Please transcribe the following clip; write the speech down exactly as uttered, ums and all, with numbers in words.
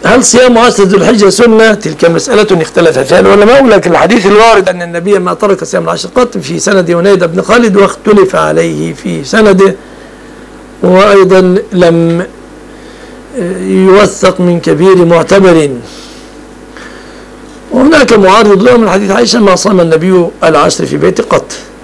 هل صيام عشر ذو الحجة سنة؟ تلك مسألة اختلف فيها العلماء، لكن الحديث الوارد أن النبي ما ترك صيام العشر قط في سند هنيدة بن خالد واختلف عليه في سنده، وأيضا لم يوثق من كبير معتبر. وهناك معارض له من حديث عائشة ما صام النبي العشر في بيت قط.